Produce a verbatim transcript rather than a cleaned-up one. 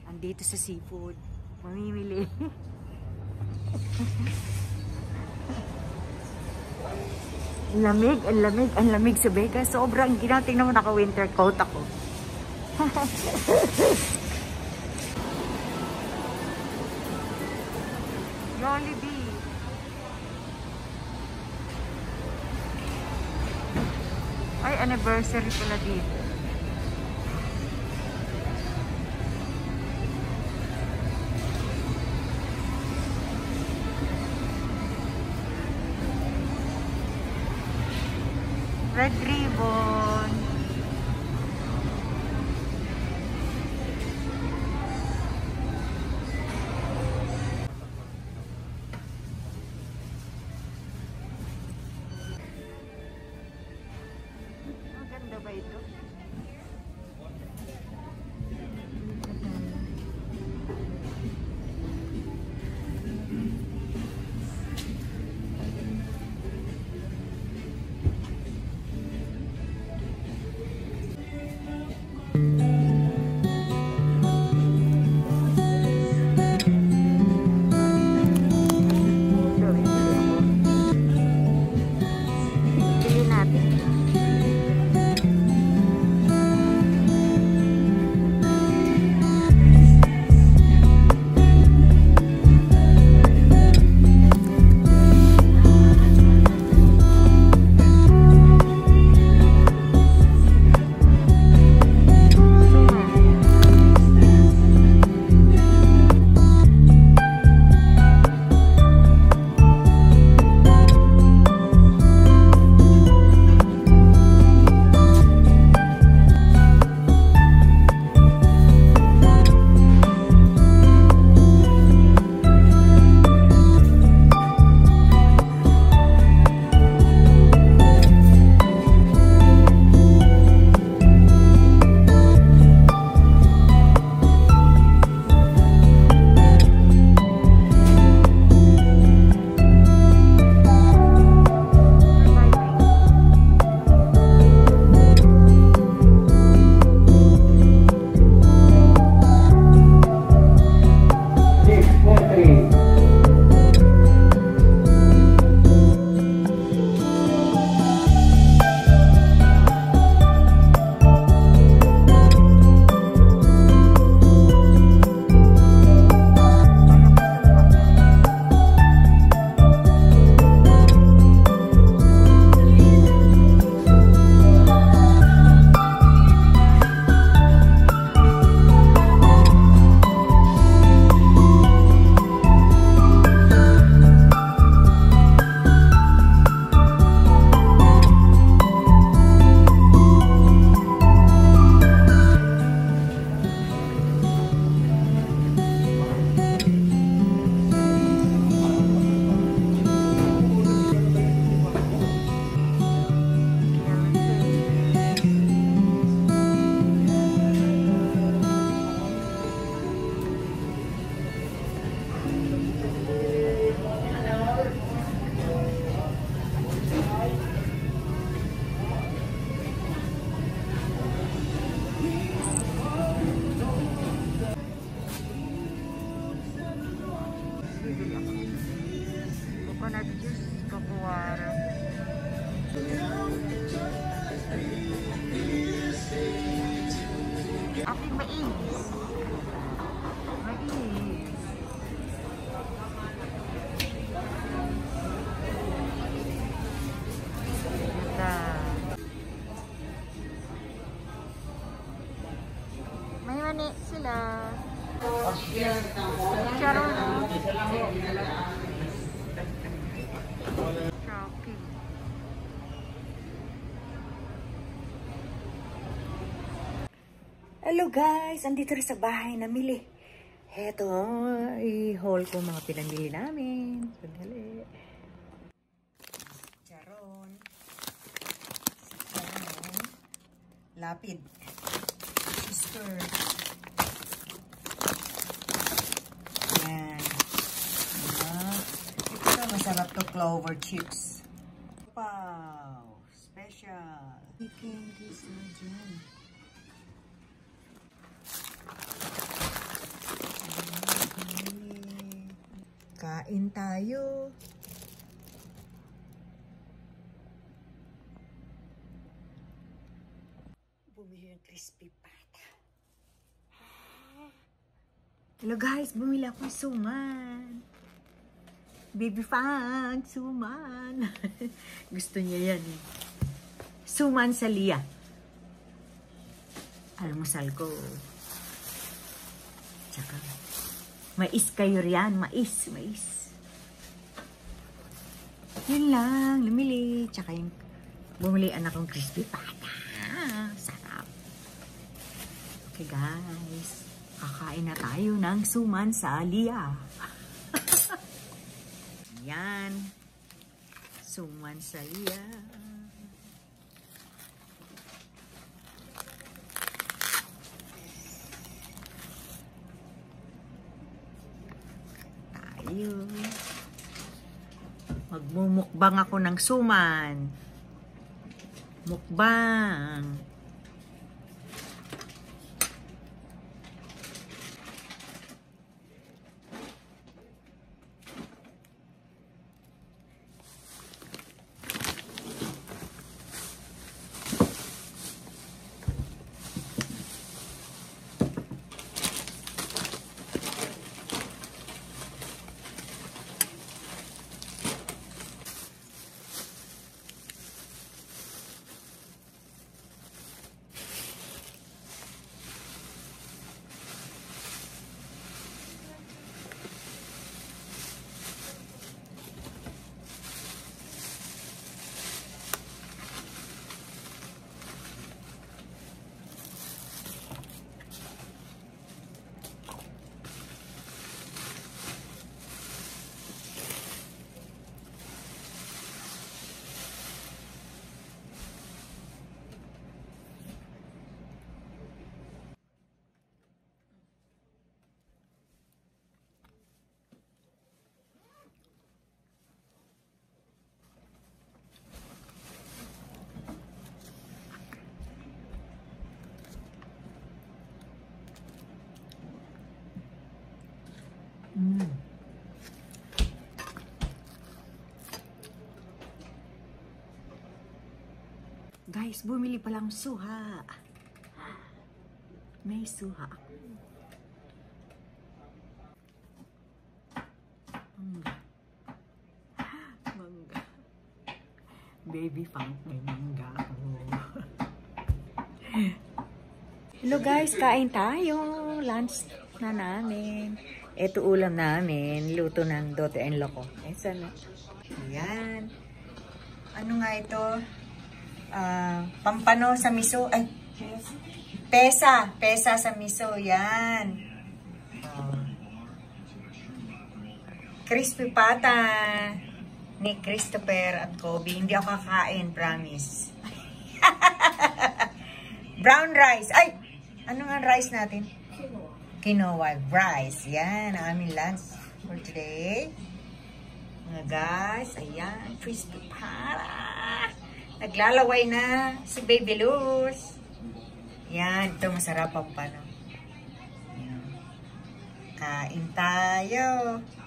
Andito sa seafood. Mamimili. Ang lamig, ang lamig, ang lamig sa Vegas. Sobrang ginating naman naka-winter coat ako. Jollibee. Ay, anniversary pala dito. Red Ribbon. Maganda ba ito? Coconut juice, kapuwara. Aking mais. Mais. Ganda. May mani sila. Charon. Shocking. Hello guys! Andito rin sa bahay namili. Heto, i-haul ko mga pinamili namin. Sandali. Charon. Charon. Lapid. Sister. Yan. Ito masarap to, clover chips. Wow! Special. Candies na dyan. Kain tayo. Bumili ng crispy pata. Hello guys, bumili ako ng suman. Baby Fang, suman. Gusto niya yan eh. Suman sa Lia. Almusal ko. Tsaka, mais kayo riyan. Mais, mais. Yun lang, lumili. Tsaka yung bumili anak kong crispy pata. Sarap. Okay guys, kakain na tayo ng suman sa Lia. Yan. Suman sa Lia. Tayo. Magmumukbang ako ng suman. Mukbang. Mm. Guys, bumili pa lang suha. May suha ako. Mangga. Mangga. Baby Fang, may mangga ako. Hello guys, kain tayo. Lunch na namin. Ito ulam namin, luto ng daughter-in-law ko. Eh, sana? Ayan. Ano nga ito? Uh, pampano sa miso. Ay, pesa. Pesa sa miso. Yan. Uh, crispy pata ni Christopher at Kobe. Hindi ako kakain, promise. Brown rice. Ay, ano nga rice natin? Quinoa rice. Yan, ang aming lunch for today. Mga guys, ayan, crispy pata. Naglalaway na si Baby Luz. Yan, ito masarap ang pano. Kain tayo.